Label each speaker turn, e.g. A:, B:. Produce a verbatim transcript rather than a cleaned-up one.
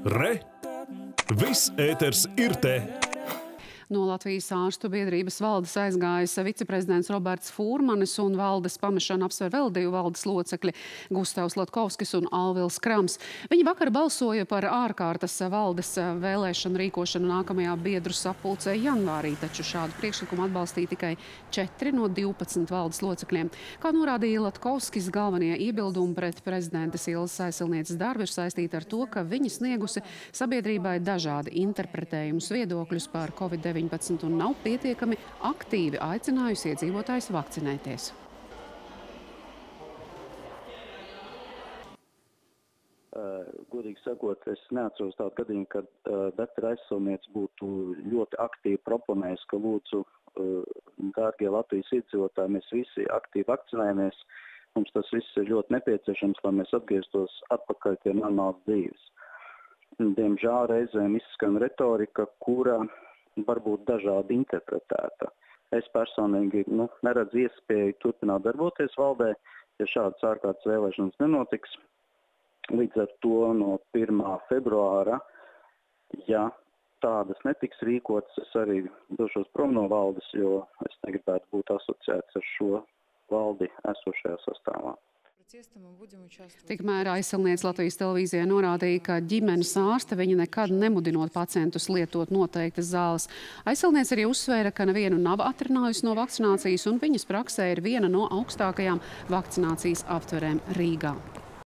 A: Re! Viss ēters ir te!
B: No Latvijas ārstu biedrības valdes aizgājis viceprezidents Roberts Fūrmanis un valdes pamešanu apsver vēl divi valdes locekļi – Gustavs Latkovskis un Alvils Krams. Viņi vakar balsoja par ārkārtas valdes vēlēšanu rīkošanu nākamajā biedru sapulcē janvārī, taču šādu priekšlikumu atbalstīja tikai četri no divpadsmit valdes locekļiem. Kā norādīja Latkovskis, galvenie iebildumi pret prezidentes Ilzes Aizsilnieces darbu ir saistīti ar to, ka viņa sniegusi sabiedrībai dažādi interpretējumus viedokļus par covid deviņpadsmit un nav pietiekami aktīvi aicinājusi iedzīvotājus vakcinēties.
C: Uh, godīgi sakot, es neatceros tādu gadījumu, kad uh, doktora Aizsilniece būtu ļoti aktīvi proponējis, ka lūdzu, uh, dārgie Latvijas iedzīvotāji, mēs visi aktīvi vakcinējamies. Mums tas viss ir ļoti nepieciešams, lai mēs atgrieztos atpakaļ pie normālas dzīves. Diemžēl reizēm izskan retorika, kura varbūt dažādi interpretēta. Es personīgi nu, neredzu iespēju turpināt darboties valdē, ja šādas ārkārtas vēlēšanas nenotiks. Līdz ar to no pirmā februāra, ja tādas netiks rīkotas, es arī došos prom no valdes, jo es negribētu būt asociēts ar šo valdi esošajā sastāvā.
B: Tikmēr Aizsilniece Latvijas televīzijai norādīja, ka ģimenes ārste viņa nekad nemudinot pacientus lietot noteiktas zāles. Aizsilniece arī uzsvēra, ka nevienu nav atrunājusi no vakcinācijas un viņas praksē ir viena no augstākajām vakcinācijas aptverēm Rīgā.